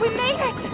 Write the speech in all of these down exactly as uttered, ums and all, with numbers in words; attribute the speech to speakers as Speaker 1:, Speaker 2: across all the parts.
Speaker 1: We made it!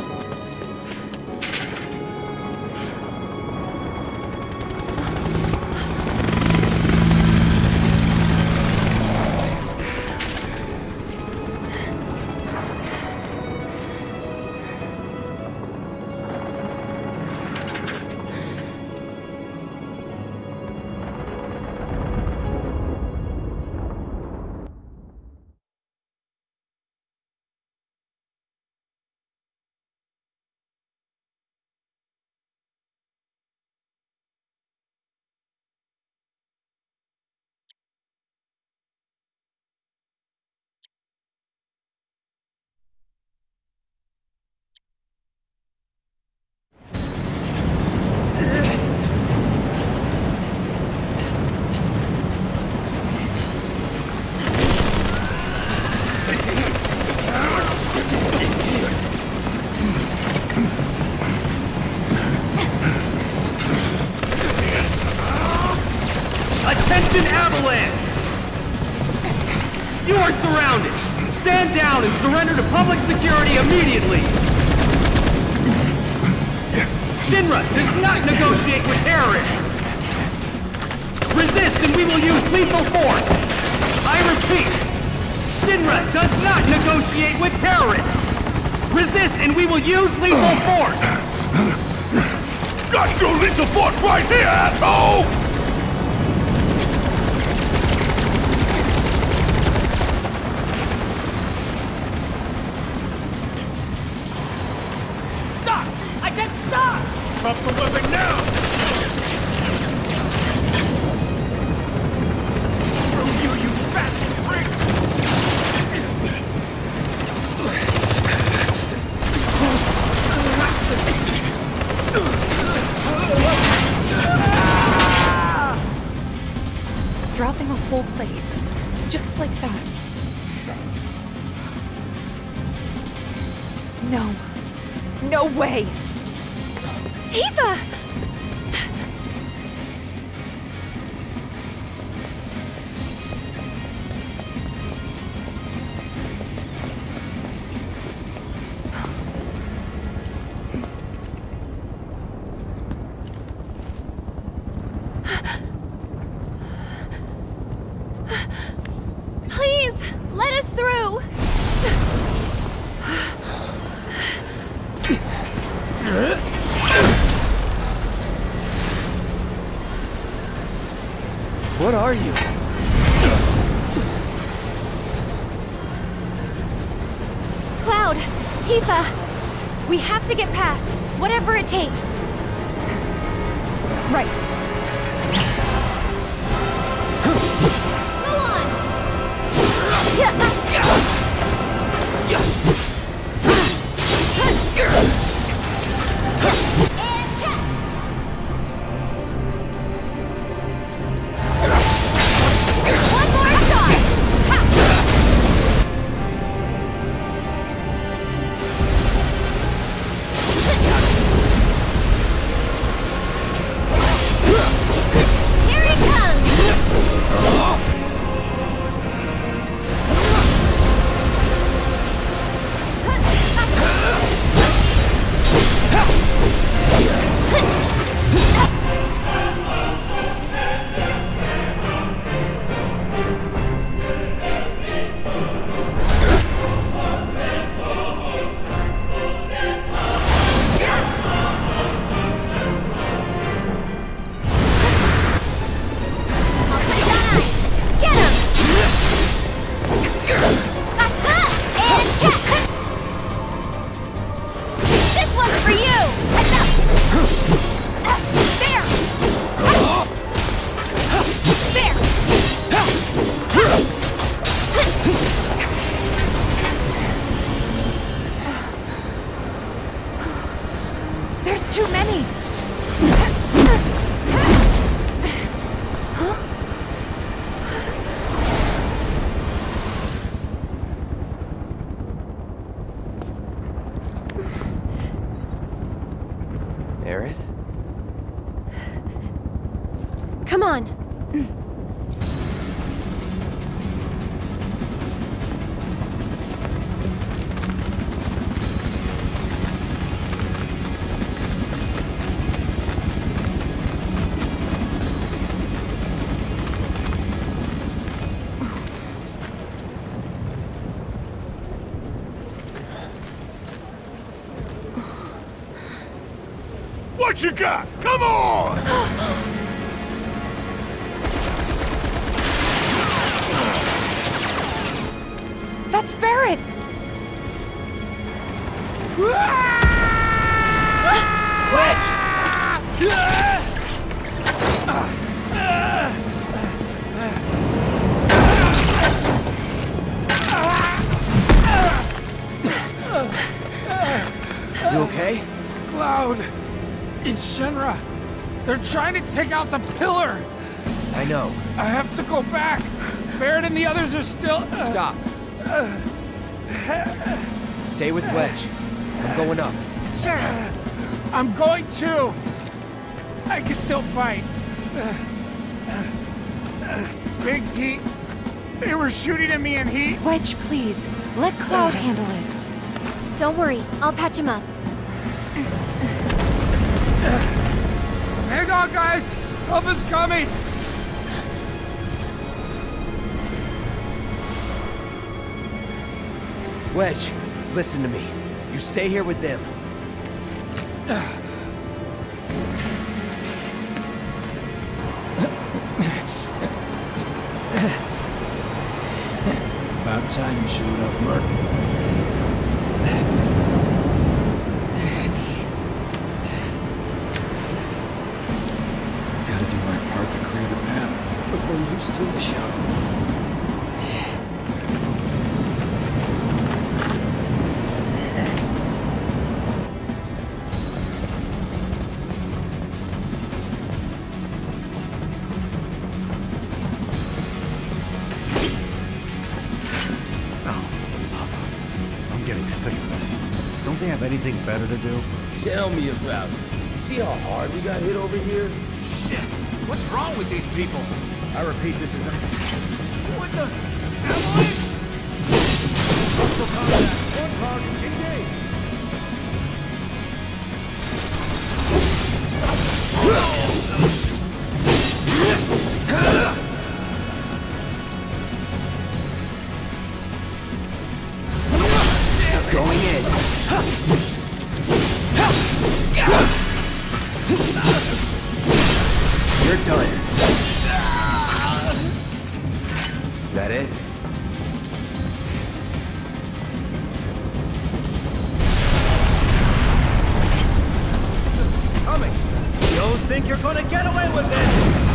Speaker 2: Attention, Avalanche! You are surrounded! Stand down and surrender to public security immediately! Shinra does not negotiate with terrorists! Resist and we will use lethal force! I repeat, Shinra does not negotiate with terrorists! Resist and we will use lethal force!
Speaker 3: Got your lethal force right here, asshole! Drop the weapon now! Screw you, you fat freak!
Speaker 1: Dropping a whole plate. Just like that. No. No way! Tifa! Please, let us through!
Speaker 4: What are you?
Speaker 1: Cloud! Tifa! We have to get past, whatever it takes. Right. Go on! And catch! One more shot! Here he comes! Too many! Huh?
Speaker 4: Aerith?
Speaker 1: Come on!
Speaker 3: What you got? Come on!
Speaker 1: That's Barret!
Speaker 4: You okay?
Speaker 5: Cloud! It's Shinra! They're trying to take out the pillar!
Speaker 4: I know.
Speaker 5: I have to go back! Barret and the others are still...
Speaker 4: Stop. Stay with Wedge. I'm going up.
Speaker 1: Sure.
Speaker 5: I'm going too! I can still fight. Biggs, he... They were shooting at me and he...
Speaker 1: Wedge, please. Let Cloud handle it. Don't worry, I'll patch him up.
Speaker 5: Hang on, guys! Help is coming!
Speaker 4: Wedge, listen to me. You stay here with them.
Speaker 5: About time you showed up, Martin. Gotta do my part to clear the path before you steal the show.
Speaker 3: I'm getting sick of this. Don't they have anything better to do?
Speaker 6: Tell me about it. See how hard we got hit over here?
Speaker 3: Shit! What's wrong with these people?
Speaker 2: I repeat, this is a...
Speaker 3: What the... Avalanche? Hostile contact.
Speaker 2: One target, engage!
Speaker 4: Going in. You're done. That it?
Speaker 2: Coming! You don't think you're gonna get away with this?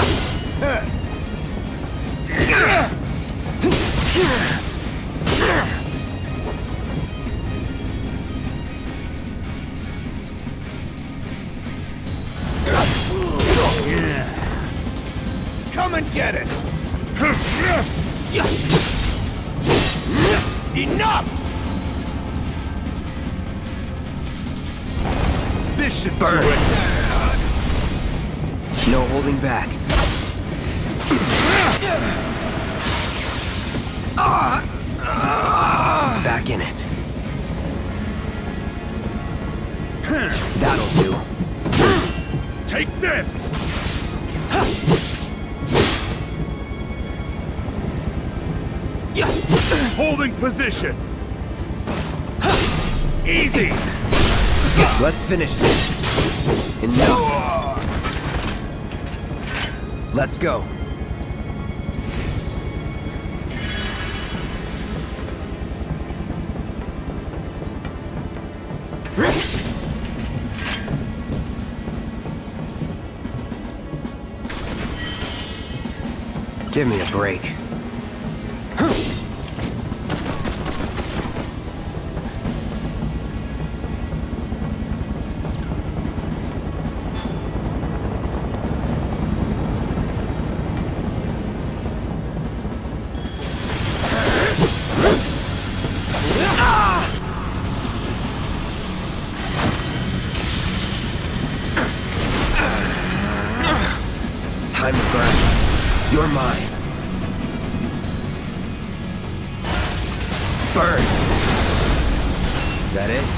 Speaker 3: Come and get it! Enough! This should
Speaker 4: Burn.
Speaker 3: do it!
Speaker 4: No holding back. Back in it. That'll do.
Speaker 3: Take this! Holding position! Easy!
Speaker 4: Let's finish this. Enough. Let's go. Give me a break. Time to burn. You're mine. Burn. Is that it?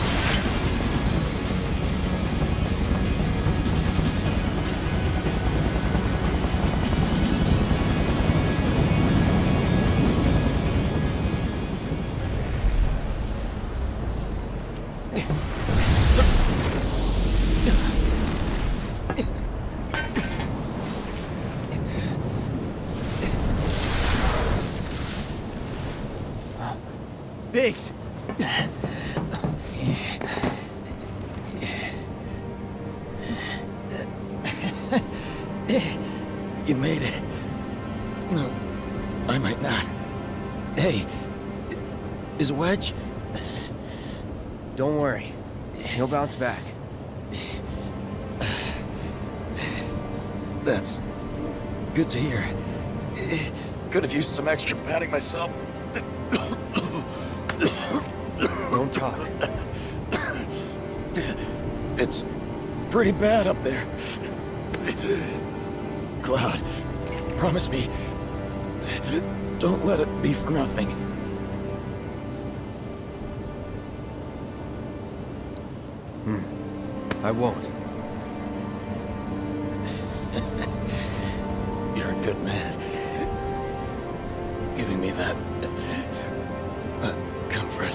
Speaker 4: Biggs!
Speaker 7: You made it. No, I might not. Hey, is Wedge?
Speaker 4: Don't worry. He'll bounce back.
Speaker 7: That's good to hear. Could have used some extra padding myself.
Speaker 4: Don't talk.
Speaker 7: It's pretty bad up there. Cloud, promise me, don't let it be for nothing.
Speaker 4: Hmm. I won't.
Speaker 7: You're a good man. Giving me that... that comfort.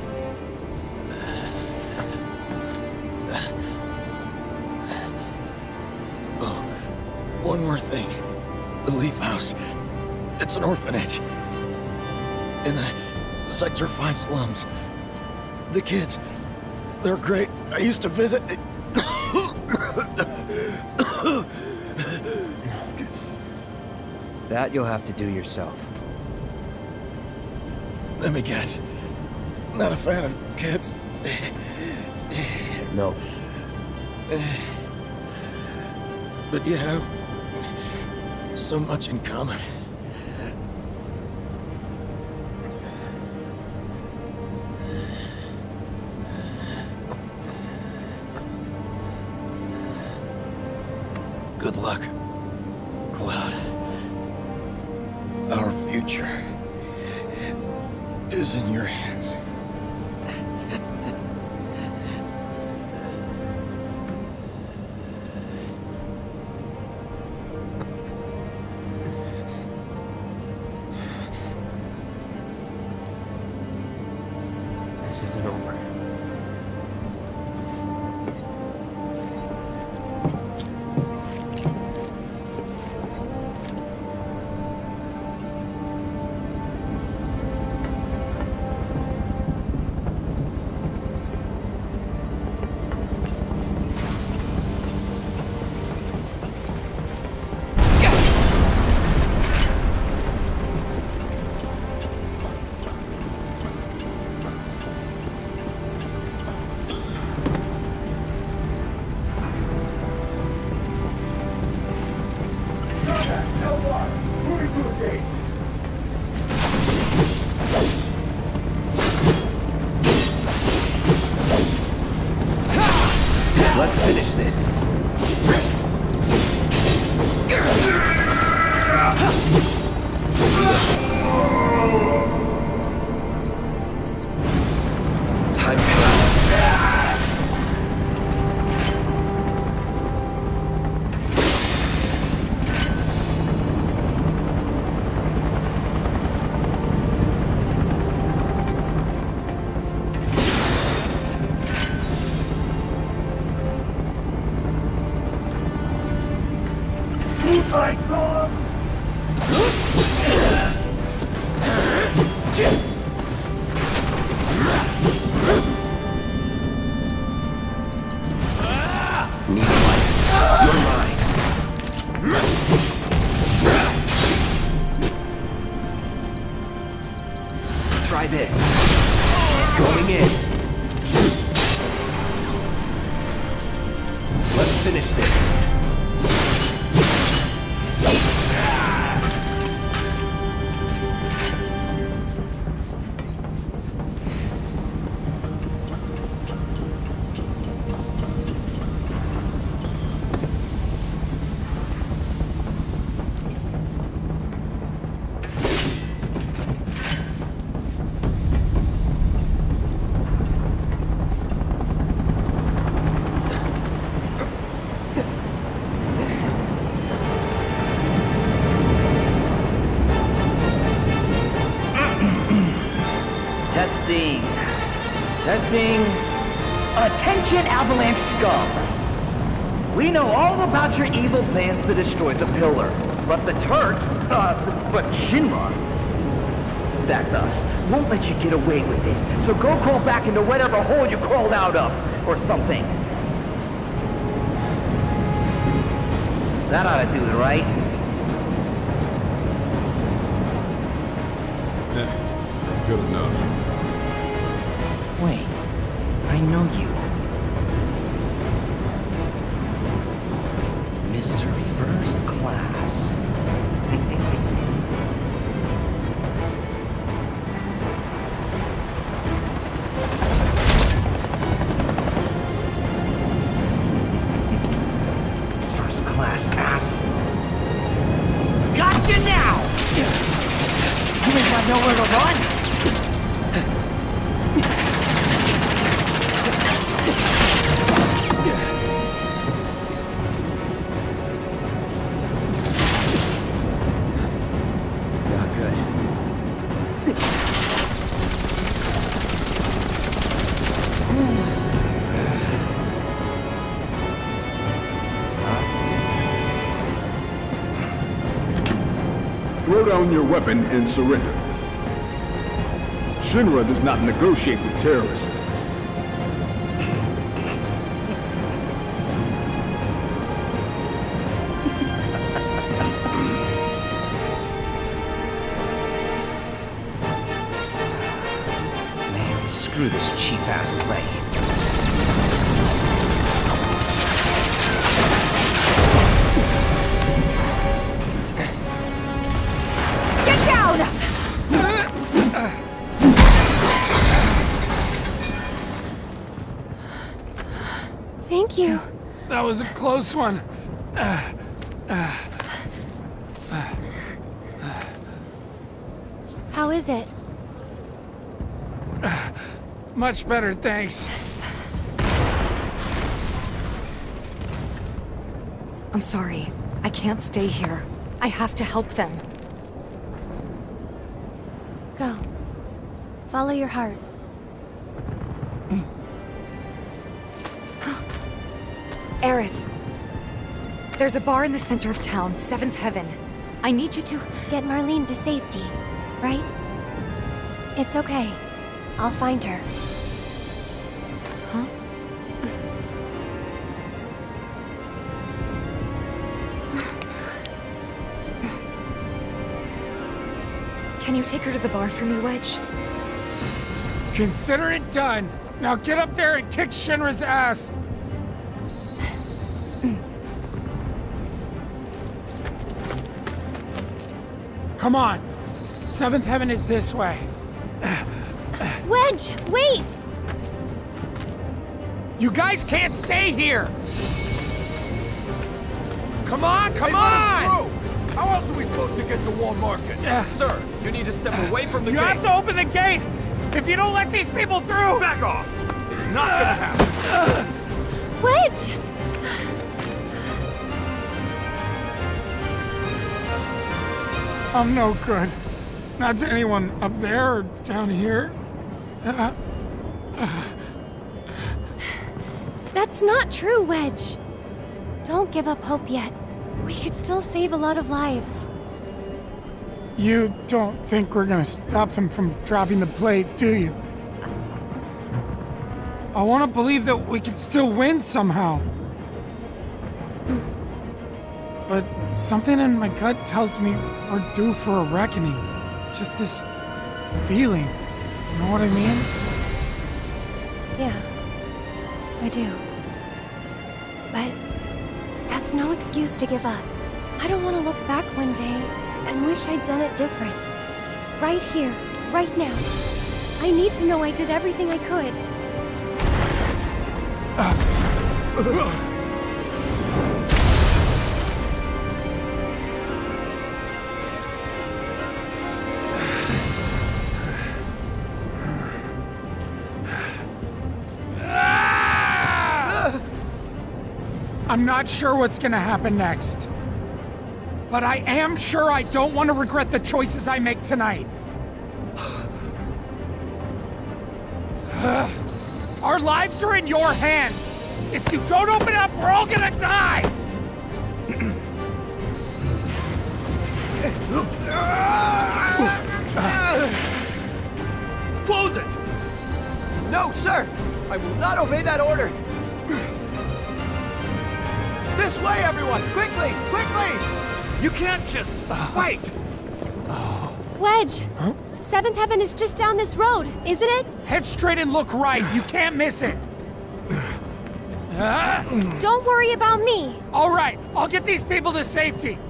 Speaker 7: Oh, one more thing. The Leaf House. It's an orphanage. In the Sector five slums. The kids, they're great. I used to visit...
Speaker 4: That you'll have to do yourself.
Speaker 7: Let me guess. Not a fan of kids.
Speaker 4: No.
Speaker 7: But you have so much in common. Good luck, Cloud. Our future is in your hands.
Speaker 4: This isn't over. Let's finish this. Time to Try this. Going in. Let's finish this.
Speaker 8: Testing. Testing. Attention, Avalanche scum. We know all about your evil plans to destroy the Pillar. But the Turks, uh, but Shinra, that's us, won't let you get away with it. So go crawl back into whatever hole you crawled out of, or something. That ought to do it, right?
Speaker 9: Yeah, good enough.
Speaker 4: Wait, I know you. Mister First Class. First class asshole. Gotcha now! You ain't got nowhere to run? Not good.
Speaker 9: Throw down your weapon and surrender. Shinra does not negotiate with terrorists.
Speaker 4: Man, screw this cheap-ass play.
Speaker 1: Get down! Thank you.
Speaker 5: That was a close one.
Speaker 1: How is it?
Speaker 5: Much better, thanks.
Speaker 10: I'm sorry. I can't stay here. I have to help them.
Speaker 1: Go. Follow your heart.
Speaker 10: Aerith. There's a bar in the center of town, Seventh Heaven. I need you to...
Speaker 1: Get Marlene to safety, right? It's okay. I'll find her.
Speaker 10: Huh? Can you take her to the bar for me, Wedge?
Speaker 5: Consider it done. Now get up there and kick Shinra's ass. Come on. Seventh Heaven is this way.
Speaker 1: Wedge, wait!
Speaker 5: You guys can't stay here! Come on, come on!
Speaker 7: How else are we supposed to get to Wall Market?
Speaker 5: Yeah.
Speaker 7: Sir, you need to step away from the
Speaker 5: You
Speaker 7: gate.
Speaker 5: have to open the gate! If you don't let these people through!
Speaker 7: Back off! It's not gonna happen.
Speaker 1: Wedge!
Speaker 5: I'm no good. Not to anyone up there or down here. Uh, uh.
Speaker 1: That's not true, Wedge. Don't give up hope yet. We could still save a lot of lives.
Speaker 5: You don't think we're gonna stop them from dropping the plate, do you? I want to believe that we can still win somehow. But something in my gut tells me we're due for a reckoning. Just this feeling. You know what I mean?
Speaker 1: Yeah, I do. But that's no excuse to give up. I don't want to look back one day and wish I'd done it different. Right here, right now. I need to know I did everything I could.
Speaker 5: I'm not sure what's gonna happen next. But I am sure I don't want to regret the choices I make tonight. Our lives are in your hands. If you don't open up, we're all gonna die!
Speaker 2: Close it!
Speaker 4: No, sir! I will not obey that order! This way, everyone! Quickly! Quickly!
Speaker 2: You can't just... wait!
Speaker 1: Wedge! Huh? Seventh Heaven is just down this road, isn't it?
Speaker 5: Head straight and look right. You can't miss it. uh,
Speaker 1: Don't worry about me.
Speaker 5: All right, I'll get these people to safety.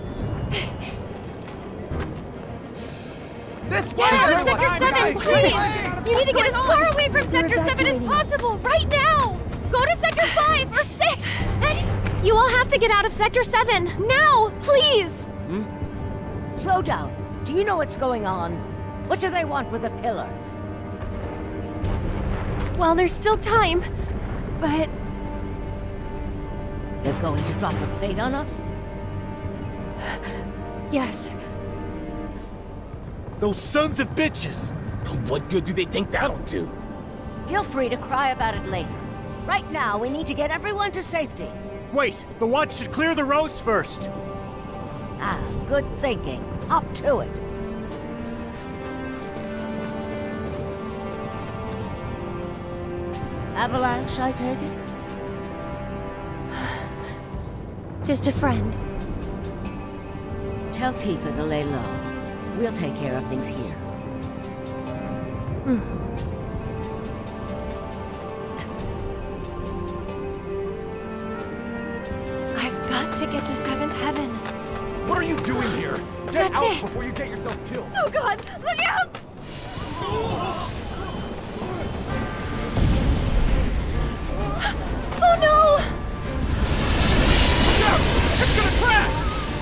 Speaker 4: This way,
Speaker 1: Get out of
Speaker 4: everyone!
Speaker 1: Sector seven, please! You need to get as far away from Sector seven as possible, right now! Go to Sector five or six! You all have to get out of Sector seven, now, please!
Speaker 11: Hmm? Slow down. Do you know what's going on? What do they want with the pillar?
Speaker 1: Well, there's still time, but...
Speaker 11: They're going to drop a plate on us?
Speaker 1: Yes.
Speaker 3: Those sons of bitches!
Speaker 7: What good do they think that'll do?
Speaker 11: Feel free to cry about it later. Right now, we need to get everyone to safety.
Speaker 3: Wait! The watch should clear the roads first!
Speaker 11: Ah, good thinking. Up to it. Avalanche, I take it?
Speaker 1: Just a friend.
Speaker 11: Tell Tifa to lay low. We'll take care of things here.
Speaker 1: Hmm. I've got to get to Seventh Heaven.
Speaker 2: What are you doing here? Get
Speaker 1: That's
Speaker 2: out
Speaker 1: it.
Speaker 2: before you get yourself killed!
Speaker 1: Oh God! Look out! Oh no!
Speaker 2: Look out! It's gonna crash!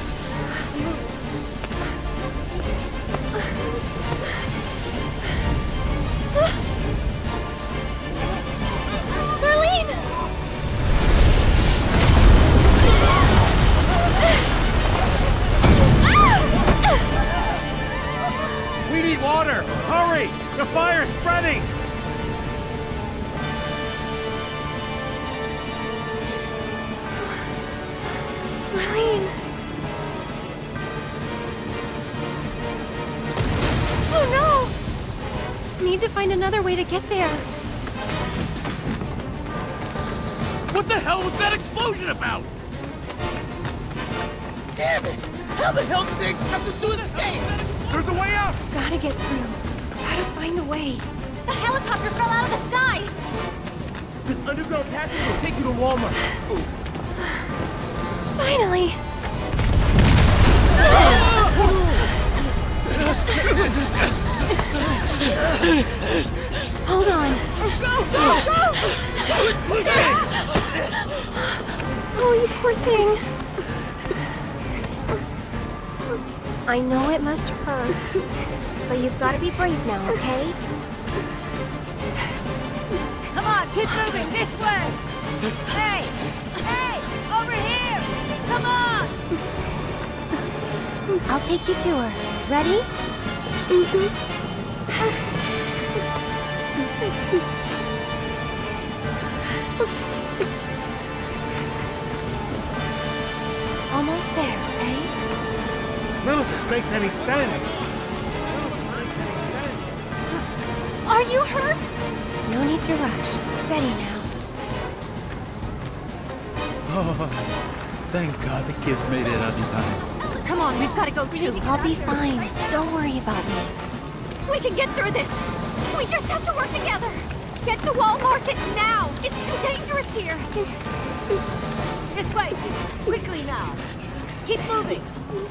Speaker 1: Marlene!
Speaker 3: We need water! Hurry! The fire's spreading!
Speaker 1: Marlene! Oh no! Need to find another way to get there.
Speaker 2: What the hell was that explosion about?
Speaker 7: Damn it! How the hell did they expect us to escape?
Speaker 2: There's a way out!
Speaker 1: Gotta get through. Gotta find a way.
Speaker 11: The helicopter fell out of the sky!
Speaker 2: This underground passage will take you to Walmart.
Speaker 1: Finally! Hold on. Go, go, go! Oh, you poor thing. I know it must hurt, but you've got to be brave now, okay?
Speaker 11: Come on, keep moving, this way! Hey! Hey! Over here! Come on!
Speaker 1: I'll take you to her. Ready? Mm-hmm. Almost there, okay?
Speaker 3: None of this makes any sense! None of this makes any sense!
Speaker 1: Are you hurt? No need to rush. Steady now.
Speaker 3: Oh, thank God the kids made it out in time.
Speaker 1: Come on, we've got to go too. I'll be fine. Don't worry about me. We can get through this. We just have to work together. Get to Wall Market now. It's too dangerous here.
Speaker 11: This way! Quickly now! Keep moving!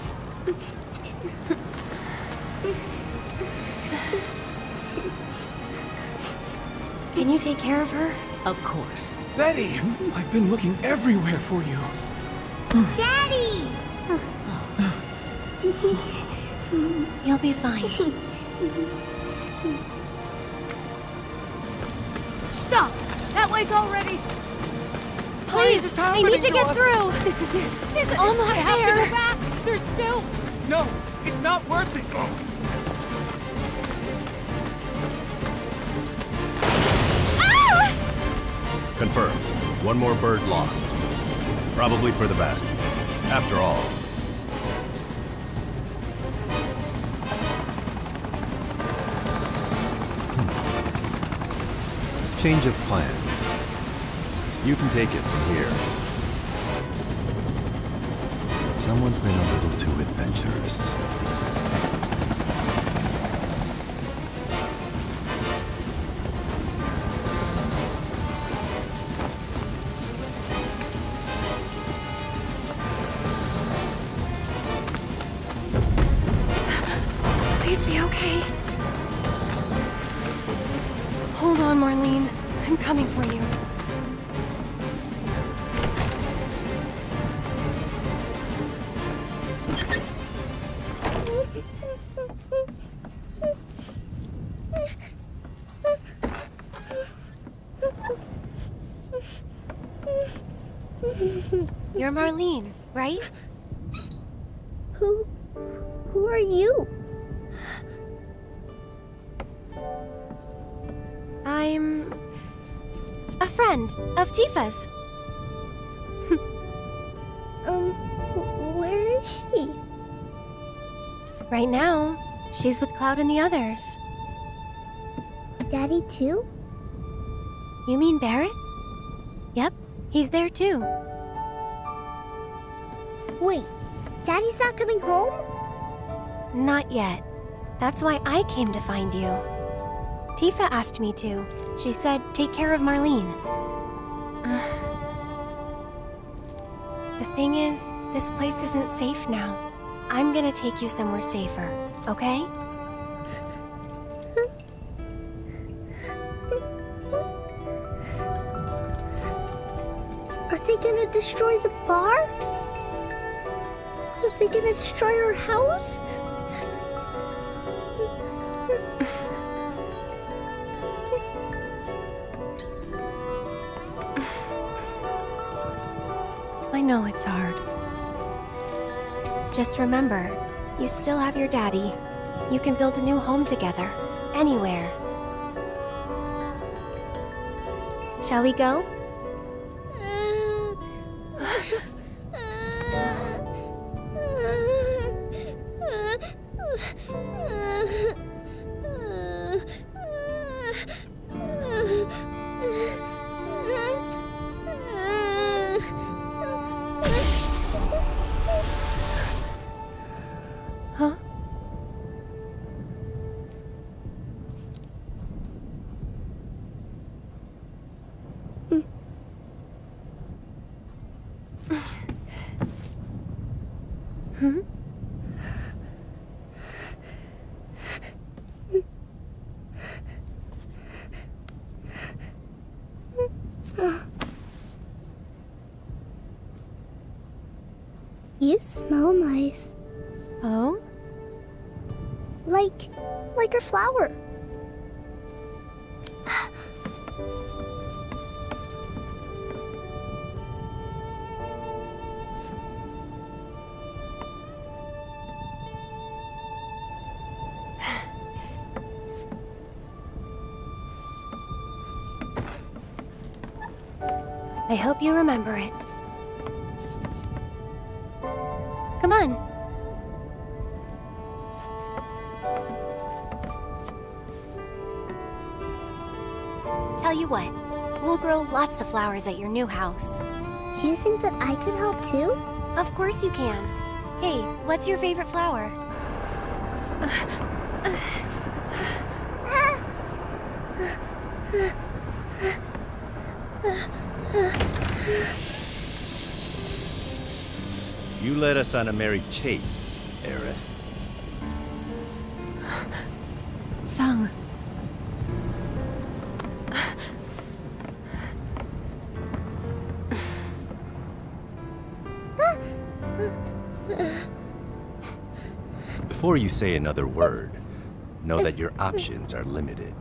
Speaker 1: Can you take care of her?
Speaker 11: Of course.
Speaker 7: Betty! I've been looking everywhere for you.
Speaker 1: Daddy! You'll be fine.
Speaker 11: Stop! That way's already...
Speaker 1: Please, I need to get through.
Speaker 11: This is it. Is it?
Speaker 1: Almost
Speaker 11: I have
Speaker 1: there.
Speaker 11: to go back. There's still...
Speaker 2: No, it's not worth it.
Speaker 1: Ah!
Speaker 12: Confirmed. One more bird lost. Probably for the best. After all. Hmm. Change of plans. You can take it from here. Someone's been a little too adventurous.
Speaker 1: Please be okay. Hold on, Marlene. I'm coming for you. You're Marlene, right?
Speaker 13: Who... who are you?
Speaker 1: I'm... a friend of Tifa's.
Speaker 13: um, where is she?
Speaker 1: Right now, she's with Cloud and the others.
Speaker 13: Daddy too?
Speaker 1: You mean Barret? Yep, he's there too.
Speaker 13: Wait, Daddy's not coming home?
Speaker 1: Not yet. That's why I came to find you. Tifa asked me to. She said, take care of Marlene. Uh, the thing is, this place isn't safe now. I'm gonna take you somewhere safer, okay?
Speaker 13: Are they gonna destroy the bar? Are they gonna destroy our house?
Speaker 1: I know it's hard. Just remember, you still have your daddy. You can build a new home together, anywhere. Shall we go? Huh? Hmm?
Speaker 13: You smell nice.
Speaker 1: Oh?
Speaker 13: Like, like a flower.
Speaker 1: I hope you remember it. Come on. Tell you what, we'll grow lots of flowers at your new house.
Speaker 13: Do you think that I could help too?
Speaker 1: Of course you can. Hey, what's your favorite flower?
Speaker 12: You led us on a merry chase, Aerith.
Speaker 1: Sung.
Speaker 12: Before you say another word, know that your options are limited.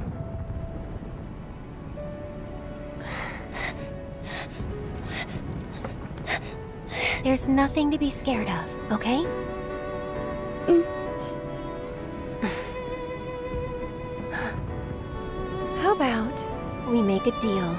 Speaker 1: There's nothing to be scared of, okay? How about we make a deal?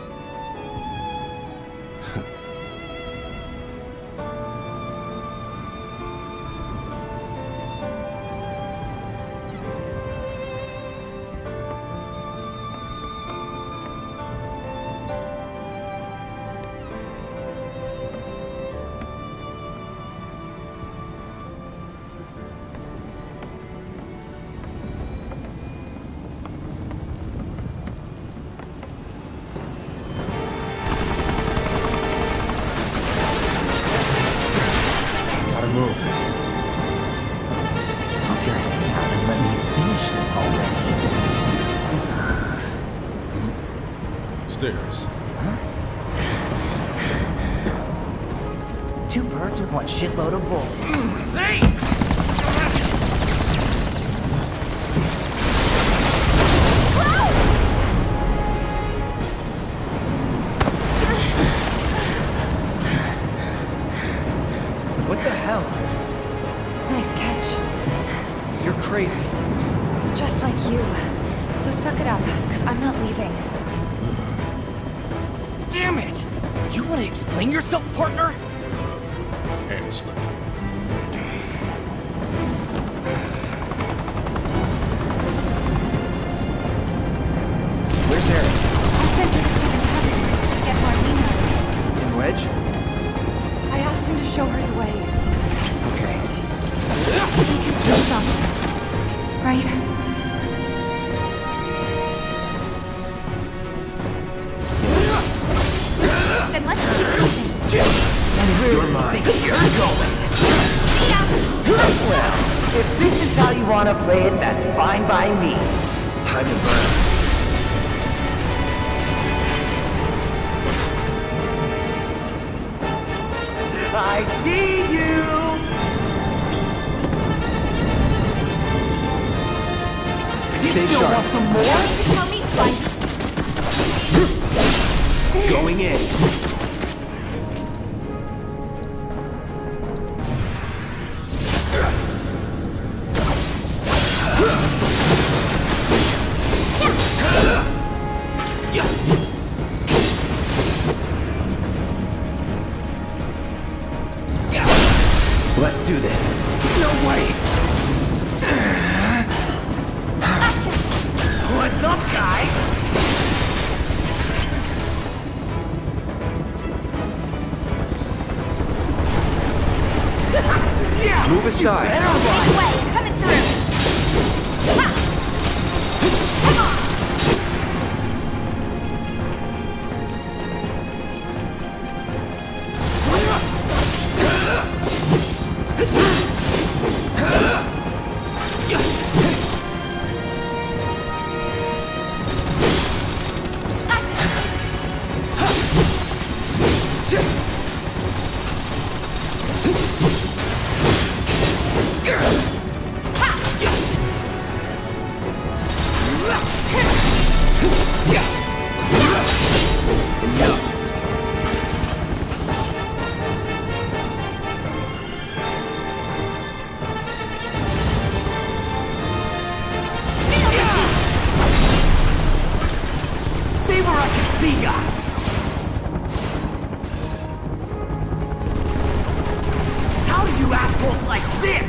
Speaker 9: Stairs.
Speaker 14: Two birds with one shitload of bullets.
Speaker 2: Hey!
Speaker 4: What the hell?
Speaker 10: Nice catch.
Speaker 4: You're crazy.
Speaker 10: Just like you. So suck it up, because I'm not leaving.
Speaker 14: Damn it! You want to explain yourself, partner?
Speaker 9: Hand slip.
Speaker 4: Where's Eric?
Speaker 10: I sent her to Seventh Heaven to get Marlena.
Speaker 4: In Wedge?
Speaker 10: I asked him to show her the way.
Speaker 4: Okay.
Speaker 10: He can still stop us. Right? Then let's keep moving.
Speaker 8: You're mine. You're going. Well, if this is how you want to play it, that's fine by me.
Speaker 4: Time to burn.
Speaker 8: I see you!
Speaker 4: Stay
Speaker 8: You still
Speaker 4: sharp.
Speaker 8: want some more?
Speaker 10: Tell me twice.
Speaker 4: Going in. Let's do this.
Speaker 8: No way! What's up, guys? Yeah!
Speaker 4: Move aside.
Speaker 8: Better run.
Speaker 10: Big way, coming through. Ha! Come on.
Speaker 8: See where I can see ya! How do you assholes like this?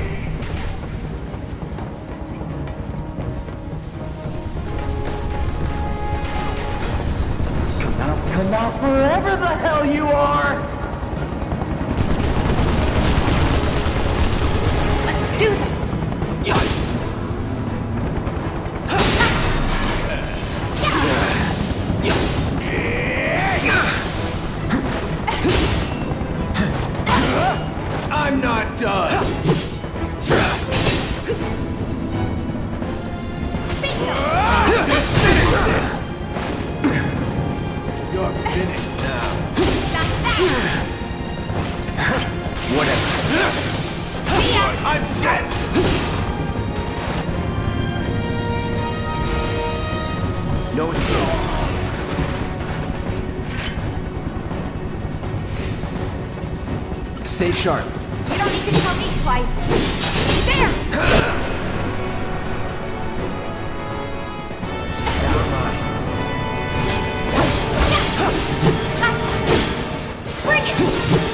Speaker 8: Come out, come out, wherever the hell you are!
Speaker 10: Let's do this.
Speaker 7: I'm not done. Finish this. You're finished now.
Speaker 4: Whatever.
Speaker 7: I'm set.
Speaker 4: No escape. Stay sharp.
Speaker 10: You don't need to tell me twice. There!
Speaker 4: You're mine.
Speaker 10: Gotcha! Bring it!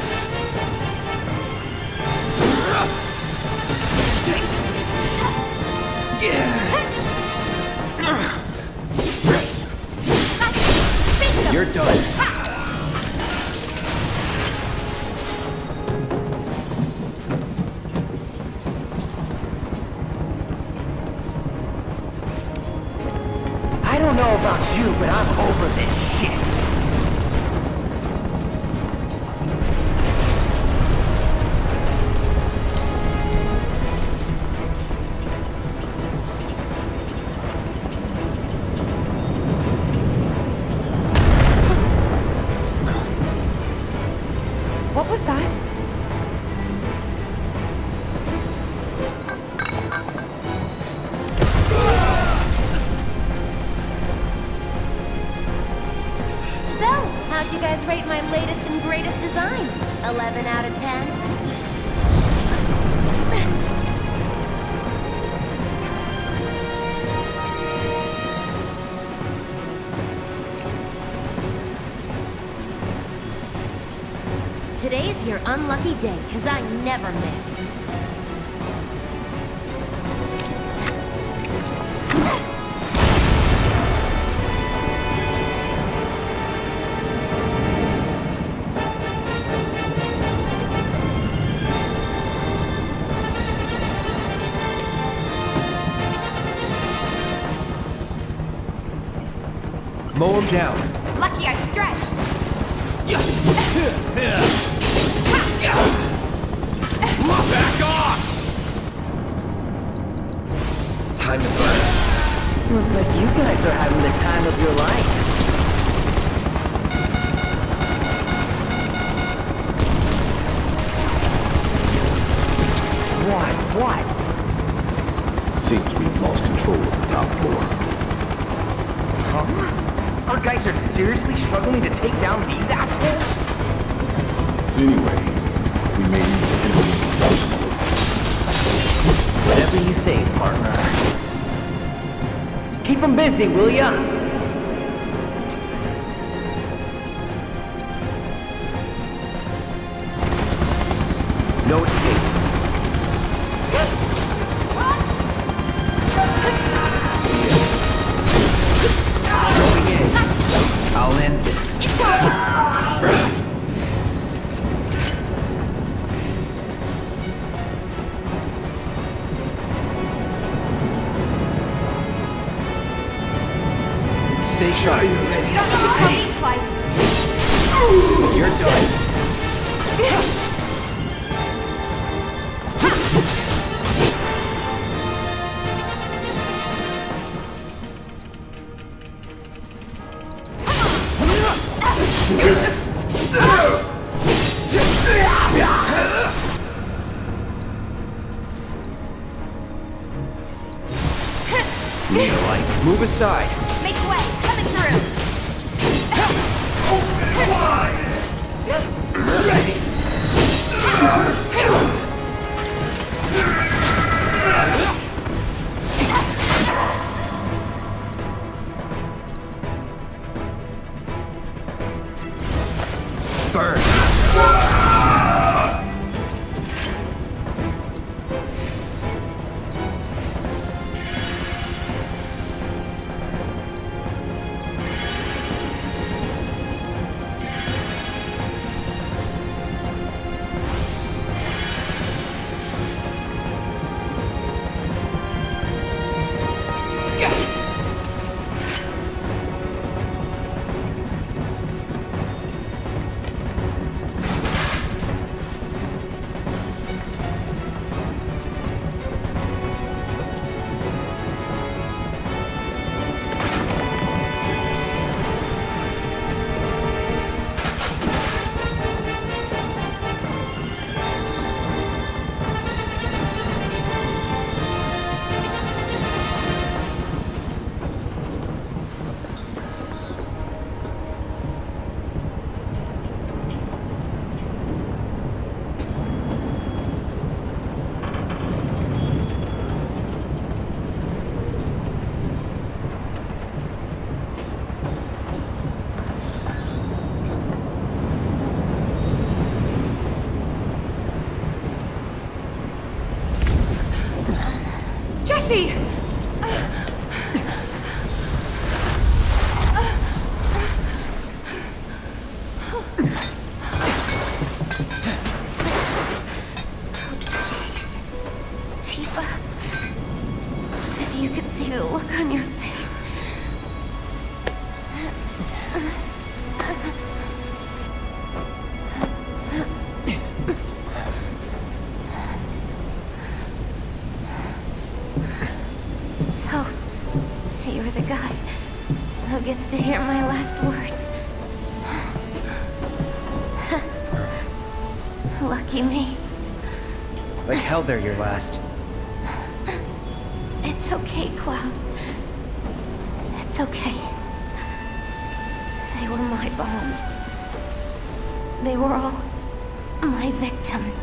Speaker 4: You're done.
Speaker 8: I don't know about you, but I'm over this shit.
Speaker 10: What was that?
Speaker 1: So, how'd you guys rate my latest and greatest design? eleven out of ten? Today's your unlucky day, because I never miss.
Speaker 4: Mow him down.
Speaker 10: Lucky I stretched.
Speaker 6: Back off!
Speaker 4: Time to burn.
Speaker 8: Looks like you guys are having the time of your life. What? What?
Speaker 15: Seems we've lost control of the top floor.
Speaker 8: Huh? Our guys are seriously struggling to take down these assholes?
Speaker 15: Anyway, we may need some enemies personally.
Speaker 8: Whatever you say, partner. Keep them busy, will ya?
Speaker 4: No escape. See ya. Going in. I'll end this. Stay sharp.
Speaker 10: You don't need to tell me twice.
Speaker 4: You're done. Move aside.
Speaker 10: Make way. Coming through.
Speaker 4: Burn.
Speaker 10: Jesse!
Speaker 1: Jeez. Tifa. If you could see the look on your face. So, you're the guy who gets to hear my last words. Lucky me.
Speaker 4: Like hell they're your last.
Speaker 1: It's okay, Cloud. It's okay. They were my bombs. They were all my victims.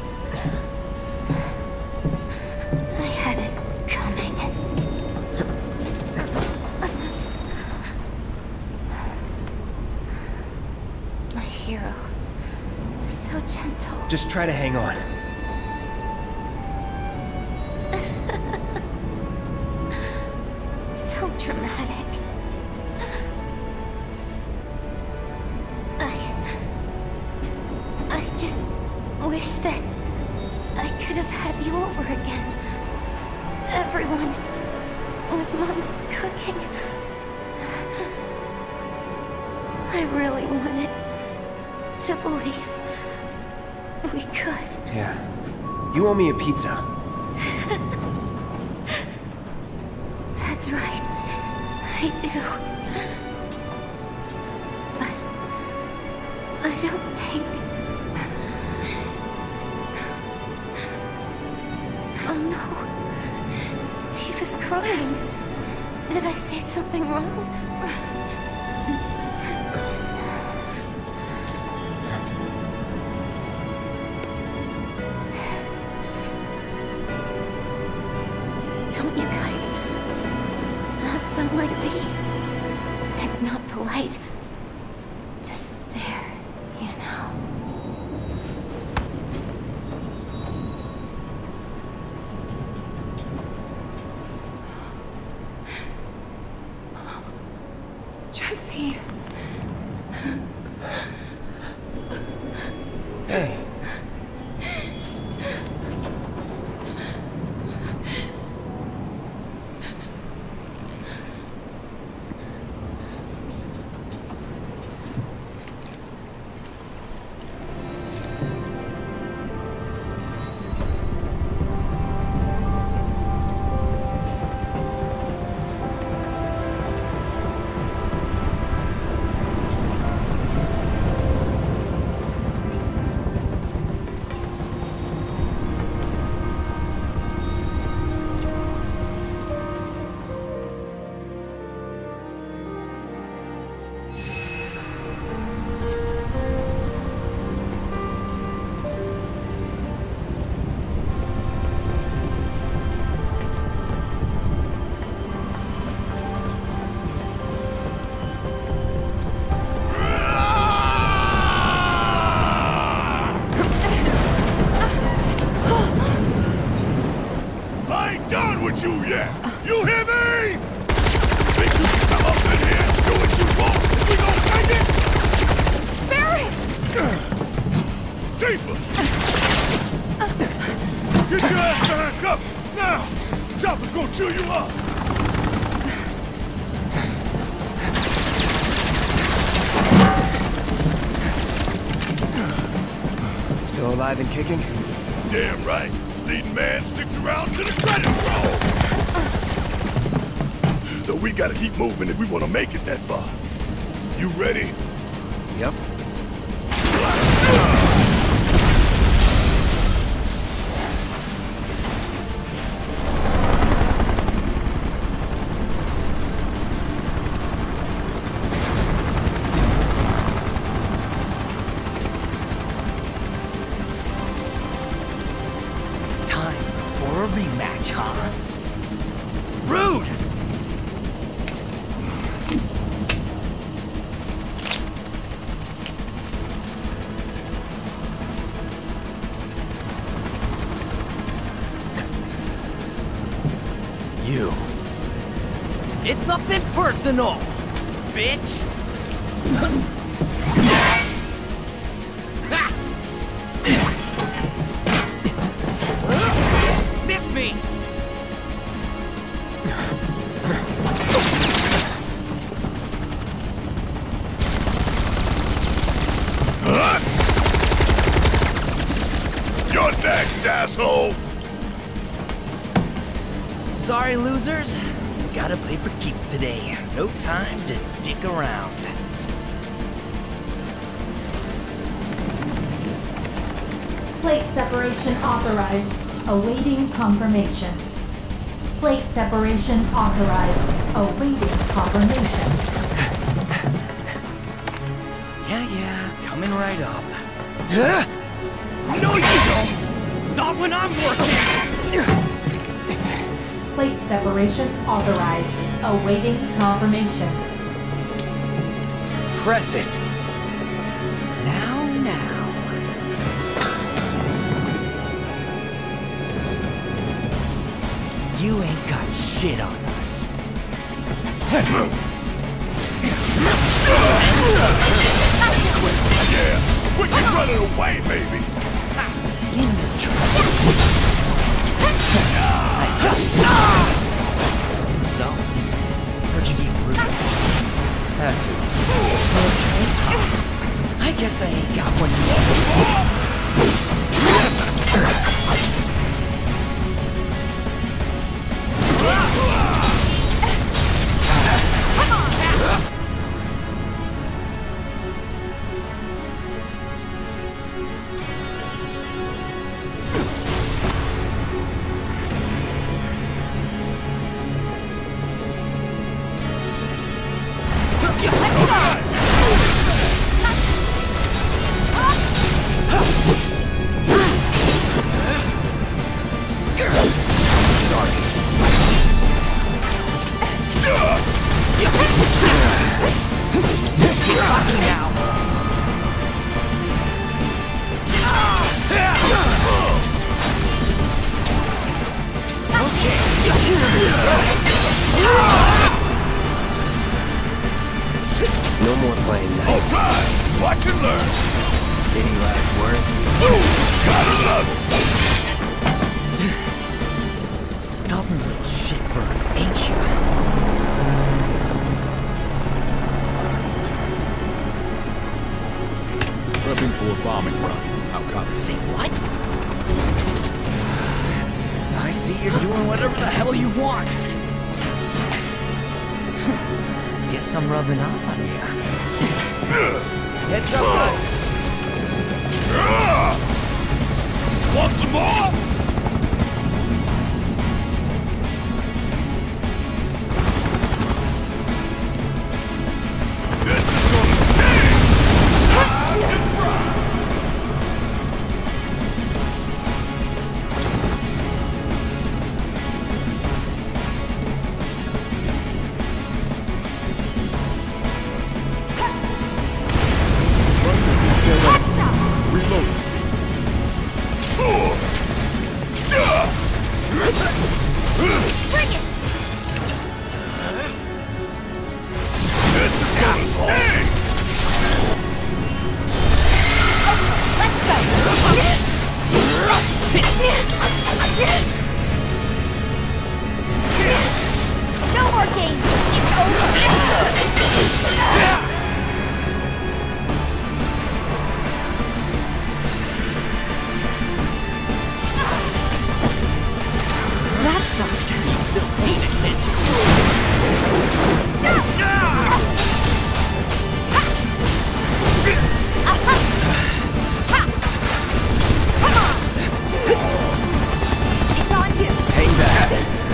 Speaker 1: I had it coming. My hero. So gentle.
Speaker 4: Just try to hang on.
Speaker 1: So dramatic. I... I just wish that I could have had you over again. Everyone with Mom's cooking. I really wanted to believe we could.
Speaker 4: Yeah. You owe me a pizza.
Speaker 1: That's right. I do. But I don't think... Oh no. Tifa's crying. Did I say something wrong? Don't you guys have somewhere to be? It's not polite to stare, you know. Jesse.
Speaker 4: Hey.
Speaker 9: You yet? You hear me? Think you can come up in here and do what you want? We gon' take it?
Speaker 10: Barret!
Speaker 9: Tifa! Get your ass behind cover! Now! Chopper's gonna chew you up!
Speaker 4: Still alive and kicking?
Speaker 9: Damn right. Leading man sticks around to the credits roll. So we gotta keep moving if we wanna make it that far. You ready?
Speaker 4: Yep.
Speaker 14: Rematch, huh? Rude!
Speaker 4: You.
Speaker 14: It's nothing personal, bitch! Miss me!
Speaker 9: You're next, asshole!
Speaker 14: Sorry, losers. Gotta play for keeps today. No time to dick around.
Speaker 16: Plate separation authorized. Awaiting confirmation. Plate separation authorized. Awaiting confirmation.
Speaker 14: Yeah, yeah, coming right up. Huh? No, you don't! Not when I'm working!
Speaker 16: Plate separation authorized. Awaiting confirmation.
Speaker 14: Press it. Now, now. You ain't got shit on us.
Speaker 9: Yeah, we can run it away, maybe.
Speaker 14: In the trap. So, heard you gave Ruben. Had to. I guess I ain't got one
Speaker 4: No more playing nice.
Speaker 9: All right, watch and learn.
Speaker 4: Any last words?
Speaker 9: Ooh, gotta love it.
Speaker 14: Stubborn little shitbirds, ain't you?
Speaker 9: Prepping for a bombing run. How come?
Speaker 14: Say what? I see you're doing whatever the hell you want. Guess I'm rubbing off on you. Heads up, guys.
Speaker 9: Want some more? This is gonna sting!
Speaker 11: No more games! It's over!
Speaker 10: That sucked.
Speaker 14: Still paying attention.
Speaker 11: It's on you!
Speaker 4: Hang back.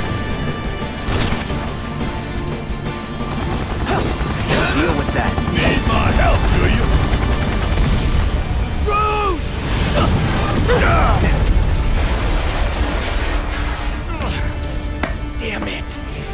Speaker 4: Deal with that.
Speaker 9: Need my help, do you?
Speaker 14: Damn it.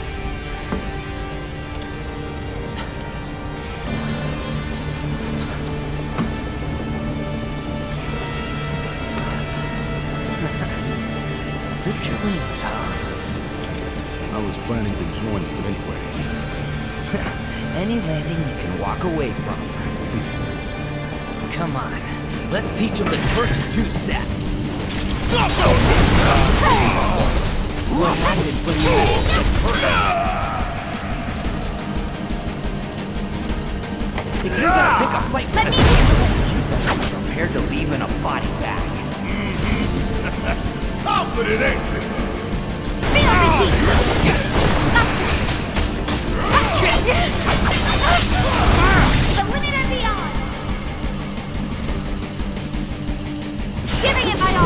Speaker 14: Lift your wings, huh?
Speaker 9: I was planning to join you anyway.
Speaker 14: Any landing you can walk away from. Come on, let's teach them the Turks two-step. What happens when you listen to Turks? If you're gonna pick a fight with a you better be prepared to leave in a body bag.
Speaker 9: Confident, ain't you?
Speaker 11: Feel the heat! Gotcha! The limit and beyond! Giving it my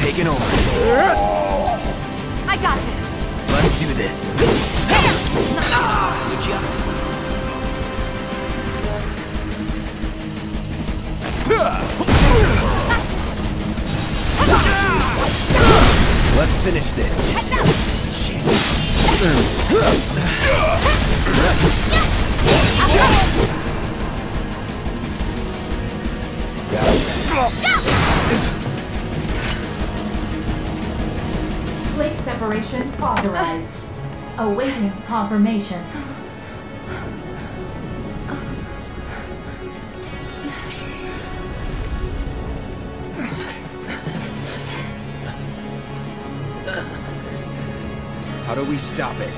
Speaker 4: taking over.
Speaker 10: I got this.
Speaker 4: Let's do this.
Speaker 14: Ah, good job.
Speaker 4: Let's finish this. Shit.
Speaker 16: Plate separation authorized. Awaiting confirmation.
Speaker 4: How do we stop it?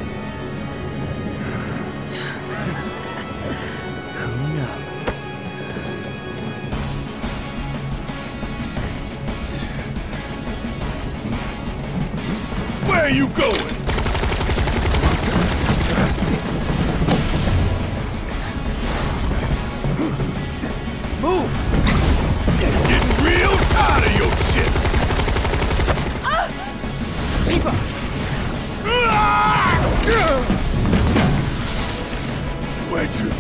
Speaker 14: Who knows?
Speaker 9: Where are you going?
Speaker 14: Move!
Speaker 9: Getting real tired of your shit!
Speaker 14: Keep up!
Speaker 9: Where'd you?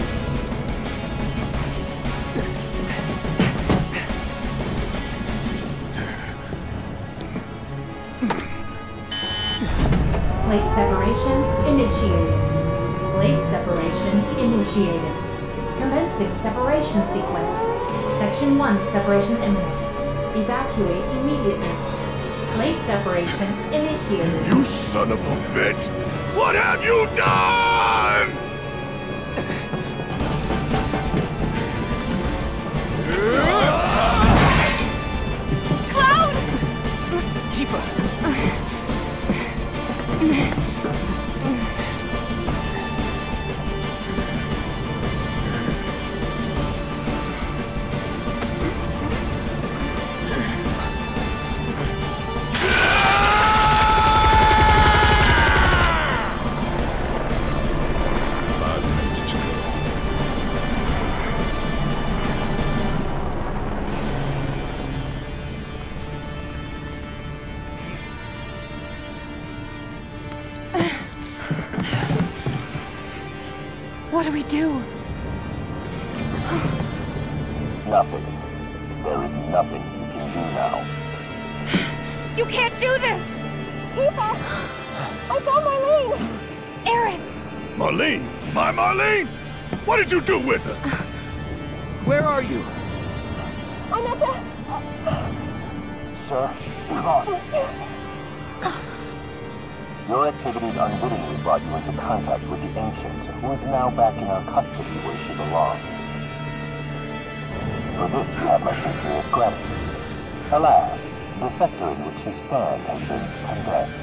Speaker 16: Plate separation initiated. Plate separation initiated. Commencing separation sequence. Section one, separation imminent. Evacuate immediately. Plate separation initiated.
Speaker 9: You son of a bitch! What have you done?
Speaker 10: Cloud!
Speaker 14: Tifa!
Speaker 9: Five minutes to go.
Speaker 10: What do we do?
Speaker 8: Nothing. There is nothing you can do now.
Speaker 10: You can't do this!
Speaker 13: Tifa! I found Marlene!
Speaker 10: Aerith!
Speaker 9: Marlene? My Marlene? What did you do with her?
Speaker 14: Where are you?
Speaker 13: I'm at the...
Speaker 8: Sir, come on. Your activities unwittingly brought you into contact with the Ancient, who is now back in our custody where she belongs. For this, you have my sincerest gratitude. Alas, the sector in which you stand has been condemned.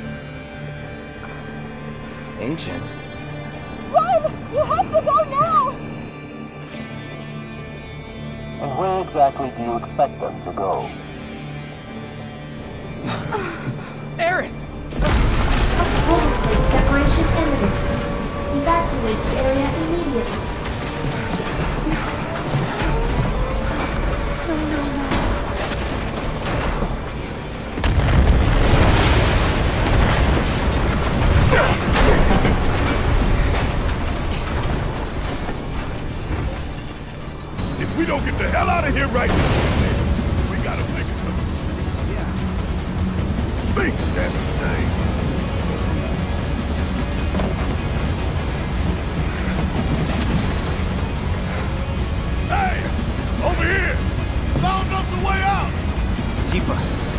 Speaker 4: Ancient?
Speaker 13: Run! You have to go now!
Speaker 8: And where exactly do you expect them to go?
Speaker 14: Aerith!
Speaker 16: Plate separation imminent. Evacuate the area immediately.
Speaker 10: No, no, no.
Speaker 9: If we don't get the hell out of here right now, we gotta make it something.
Speaker 4: Yeah.
Speaker 9: Think, damn it, thing. Hey! Over here! Found us a way out!
Speaker 4: Tifa,